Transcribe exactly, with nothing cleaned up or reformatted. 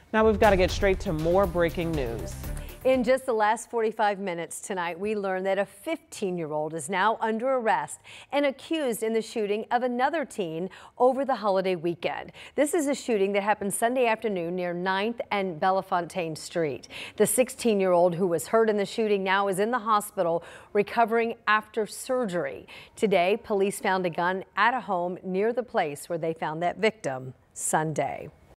Now we've got to get straight to more breaking news. In just the last forty-five minutes tonight, we learned that a fifteen-year-old is now under arrest and accused in the shooting of another teen over the holiday weekend. This is a shooting that happened Sunday afternoon near ninth and Bellefontaine Street. The sixteen-year-old who was hurt in the shooting now is in the hospital recovering after surgery. Today, police found a gun at a home near the place where they found that victim Sunday.